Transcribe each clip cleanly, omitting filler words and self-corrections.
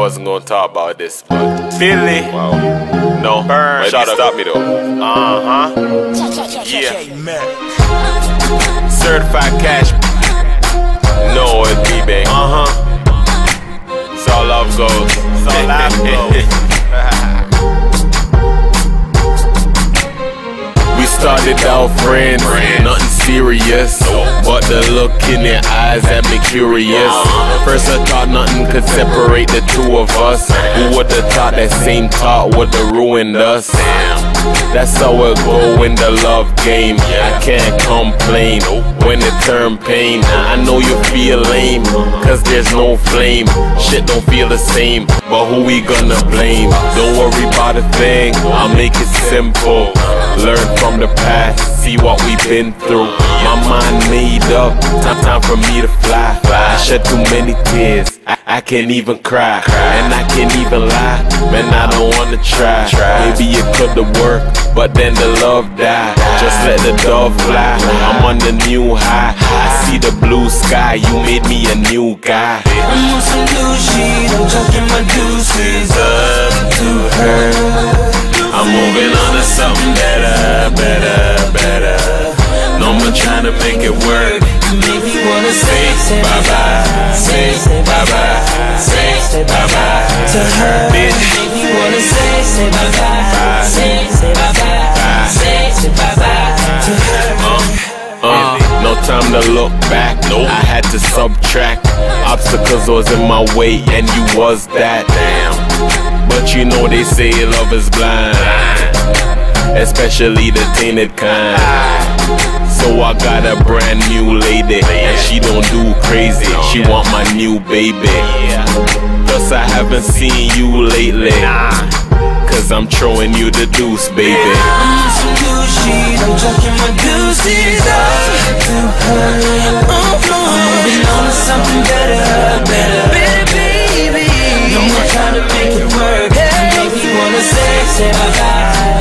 wasn't gonna talk about this, but Philly. Wow. No, Burn. Shut up. Stop me though. Yeah. Certified cash. No, it's B-Bang. It's all love goes. It's all love goes. We started out friends, nothing serious, but the look in their eyes had me curious. First I thought nothing could separate the two of us. Who would've thought that same thought would've ruined us? That's how it go in the love game. I can't complain when it turn pain. I know you feel lame, cause there's no flame. Shit don't feel the same, but who we gonna blame? Don't worry about a thing, I'll make it simple. Learn from the past, see what we've been through. My mind made up, time for me to fly. I shed too many tears, I can't even cry. And I can't even lie, man, I don't wanna try. Maybe it could've worked, but then the love died. Just let the dove fly, I'm on the new high. I see the blue sky, you made me a new guy. I'm on some new shit, I'm chucking my deuces up to her. I'm moving on to something better, better, better. No more trying to make it work. Make me wanna say bye-bye, say bye-bye, say bye-bye to her. Bitch. Make me wanna say bye-bye, say bye-bye, say bye-bye to her. No time to look back, I had to subtract. Obstacles was in my way and you was that. But you know they say love is blind, especially the tainted kind. So I got a brand new lady, and she don't do crazy, she want my new baby. Plus I haven't seen you lately, cause I'm throwing you the deuce, baby. I'm on some new shit, I'm chucking my deuces up to her. I'm moving on to something better, better, baby. No more trying to make it work. Make me wanna say bye-bye,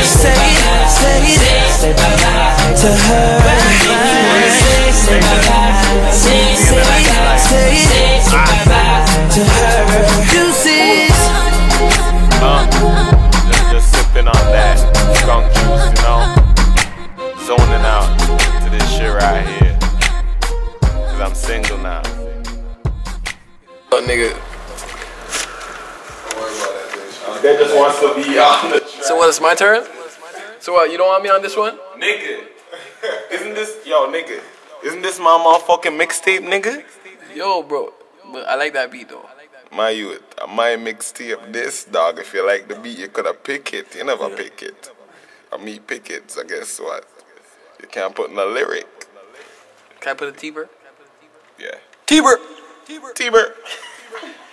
say bye-bye to her. Make me wanna say bye-bye, say bye-bye to her. Deuces. Just sipping on that skunk juice, you know, zoning out to this shit right here, cause I'm single now. Oh, nigga. They just wants to be on the track. So what, it's my turn? So what, you don't want me on this one? Nigga, isn't this my motherfucking mixtape, nigga? Yo, bro, but I like that beat though. My youth, my mixtape this, dog. If you like the beat, you coulda pick it. You never pick it. Or me pick it, so guess what? You can't put in a lyric. Can I put a T-Bird? Yeah. T-Bird! T-Bird.